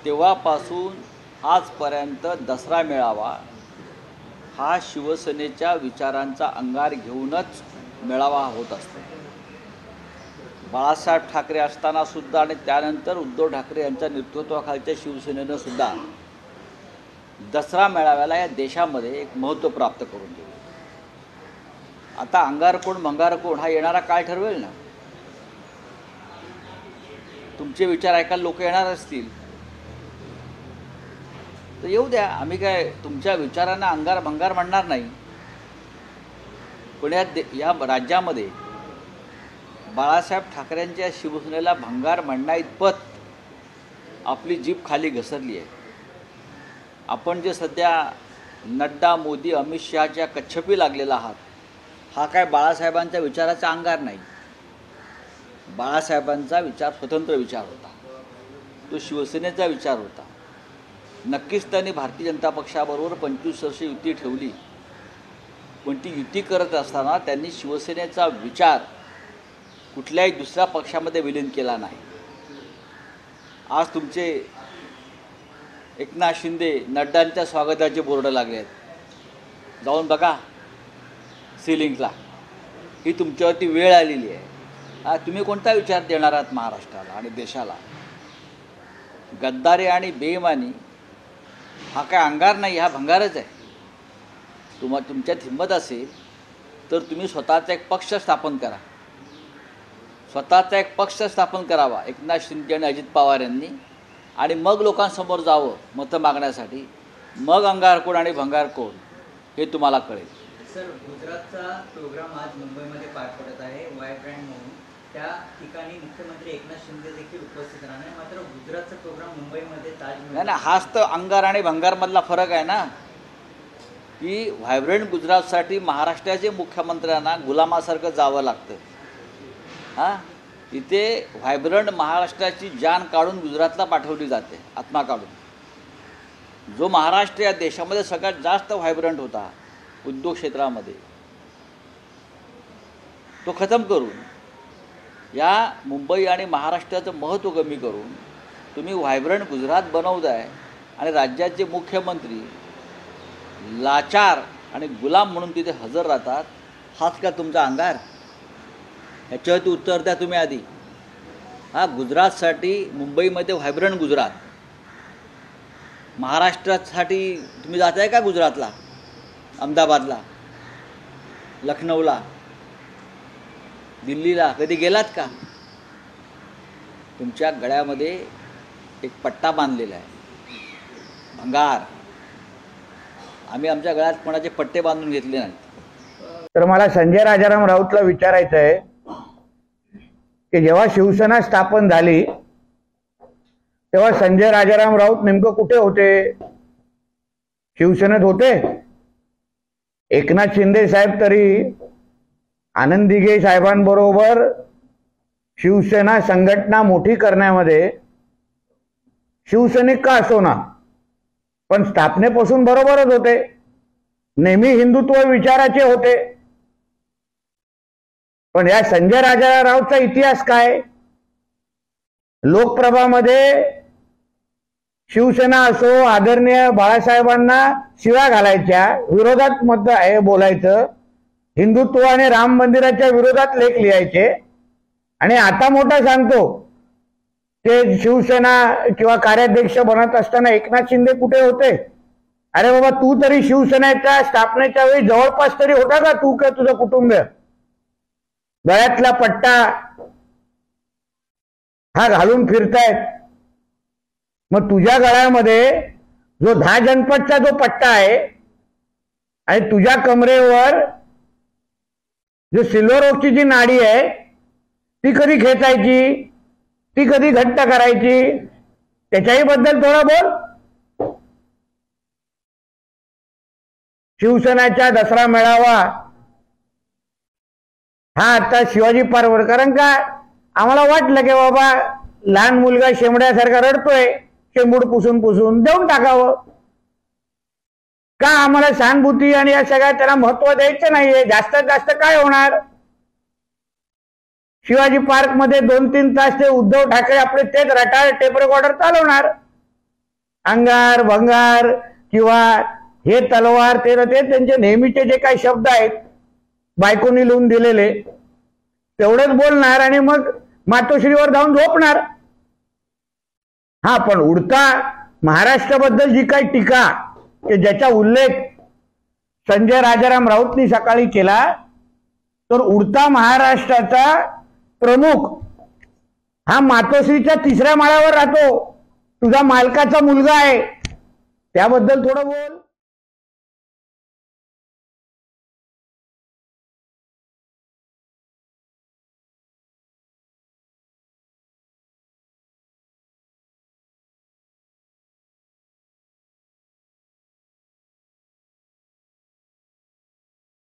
तेव्हापासून आजपर्यंत दसरा मेळावा हा शिवसेनेच्या विचारांचा अंगार घेऊनच मेळावा होत असतो। बाळासाहेब ठाकरे असताना सुद्धा आणि त्यानंतर उद्धव ठाकरे यांच्या नेतृत्वाखालच्या शिवसेनेनं सुद्धा दसरा मेळाव्याला या देशामध्ये एक महत्त्व प्राप्त करून दिले। आता अंगार कोण भंगार कोण हा येणारा काळ ठरवेल ना। तुमचे विचार ऐकायला लोक येणार असतील तर येऊ द्या, आम्ही काय तुमच्या विचारांना अंगार भंगार म्हणणार नाही। पण या राज्यामध्ये बाळासाहेब ठाकरेंच्या शिवसेनेला भंगार म्हणण्याइतपत आपली जीभ खाली घसरली आहे। आपण जे सध्या नड्डा मोदी अमित शहाच्या कच्छपी लागलेला आहात हा काय बाळासाहेबांच्या विचाराचा अंगार नाही। बाळासाहेबांचा विचार स्वतंत्र विचार होता, तो शिवसेनेचा विचार होता। नक्कीच त्यांनी भारतीय जनता पक्षाबरोबर 25 वर्ष युती ठेवली, पण ती युती करत असताना त्यांनी शिवसेनेचा विचार कुठल्याही दुसऱ्या पक्षामध्ये विलीन केला नाही। आज तुमचे एकनाथ शिंदे नड्डांच्या स्वागताचे बोर्ड लागले आहेत, जाऊन बघा सिलिंगला। ही तुमच्यावरती वेळ आलेली आहे। तुम्ही कोणता विचार देणार आहात महाराष्ट्राला आणि देशाला? गद्दारी आणि बेईमानी हा काय अंगार नाही, हा भंगारच आहे। तुमच्यात हिंमत असेल तर तुम्ही स्वतःचा एक पक्ष स्थापन करा, स्वतःचा एक पक्ष स्थापन करावा एकनाथ शिंदे आणि अजित पवार यांनी, आणि मग लोकांसमोर जावं मतं मागण्यासाठी। मग अंगार कोण आणि भंगार कोण हे तुम्हाला कळेल। सर, गुजरातचा प्रोग्राम आज मुंबईमध्ये पार पडत आहे वायब्रँड म्हणून, त्या ठिकाणी मुख्यमंत्री एकनाथ शिंदे देखील उपस्थित राहणार, मात्र गुजरातचा प्रोग्राम मुंबईमध्ये नाही ना। हाच तर अंगार आणि भंगारमधला फरक आहे ना, की व्हायब्रंट गुजरातसाठी महाराष्ट्राचे मुख्यमंत्र्यांना गुलामासारखं जावं लागतं। इथे व्हायब्रंट महाराष्ट्राची जान काढून गुजरातला पाठवली जाते, आत्मा काढून। जो महाराष्ट्र या देशामध्ये सगळ्यात जास्त व्हायब्रंट होता उद्योग क्षेत्रामध्ये, तो खतम करून या मुंबई आणि महाराष्ट्राचं महत्त्व कमी करून तुम्ही व्हायब्रंट गुजरात बनवताय, आणि राज्याचे मुख्यमंत्री लाचार आणि गुलाम म्हणून तिथे हजर राहतात। हाच का तुमचा अंगार? ह्याच्यावरती उत्तर द्या तुम्ही आधी। गुजरातसाठी मुंबईमध्ये व्हायब्रंट गुजरात, महाराष्ट्रासाठी तुम्ही जाताय का गुजरातला, अहमदाबादला, लखनौला, दिल्लीला कधी गेलात का? तुमच्या गळ्यामध्ये एक पट्टा बांधलेला आहे, भंगार। आम्ही आमच्या गळ्यात कोणाचे पट्टे बांधून घेतले नाहीत। तर मला संजय राजाराम राऊतला विचारायचं आहे की जेव्हा शिवसेना स्थापन झाली तेव्हा संजय राजाराम राऊत नेमकं कुठे होते? शिवसेनेत होते? एकनाथ शिंदे साहेब तरी आनंद दिघे साहेबांबरोबर शिवसेना संघटना मोठी करण्यामध्ये शिवसैनिक का असो ना, पण स्थापनेपासून बरोबरच होते, नेहमी हिंदुत्व विचाराचे होते। पण या संजय राजारामचा इतिहास काय? लोकप्रभामध्ये शिवसेना असो आदरणीय बाळासाहेबांना शिव्या घालायच्या, विरोधात मत आहे बोलायचं, हिंदुत्व आणि राम मंदिराच्या विरोधात लेख लिहायचे, आणि आता मोठा सांगतो ते शिवसेना किंवा कार्याध्यक्ष बनत असताना एकनाथ शिंदे कुठे होते? अरे बाबा, तू तरी शिवसेनेच्या स्थापनेच्या वेळी जवळपास तरी होता का तू का तुझं कुटुंब? गळ्यातला पट्टा हा घालून फिरतायत, मग तुझ्या गळ्यामध्ये जो 10 जनपदचा जो पट्टा आहे आणि तुझ्या कमरेवर जो सिल्वर ओकची जी नाडी आहे ती कधी खेचायची, ती कधी घट्ट करायची, त्याच्याही बद्दल थोडा बोल। शिवसेनेचा दसरा मेळावा हा आता शिवाजी पार्कवर, कारण का आम्हाला वाटलं की बाबा लहान मुलगा शेंबड्यासारखा रडतोय, शेंबूड पुसून पुसून देऊन टाकावं का? आम्हाला सहानुभूती आणि या सगळ्या त्याला महत्व द्यायचं नाहीये। जास्तीत जास्त काय होणार? शिवाजी पार्क मध्ये 2-3 तास ते उद्धव ठाकरे आपले तेच रटाळ टेप रेकॉर्डर चालवणार, अंगार भंगार किंवा हे तलवार ते त्यांचे नेहमीचे जे काही शब्द आहेत बायकोनी लिहून दिलेले तेवढेच बोलणार आणि मग मातोश्रीवर जाऊन झोपणार. हा, पण उडता महाराष्ट्राबद्दल जी काही टीका की ज्याचा उल्लेख संजय राजाराम राऊतनी सकाळी केला, तर उडता महाराष्ट्राचा प्रमुख हा मातोश्रीच्या 3ऱ्या माळ्यावर राहतो, तुझा मालकाचा मुलगा आहे, त्याबद्दल थोडं बोल.